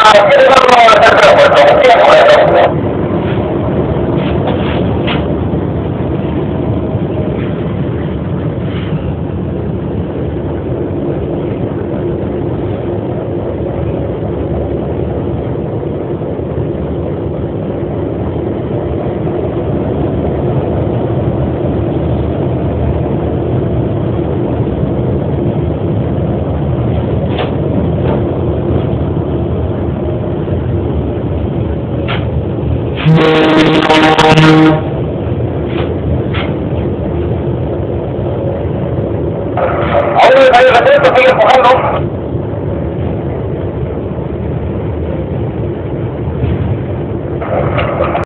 这个那个这个我总结出来的。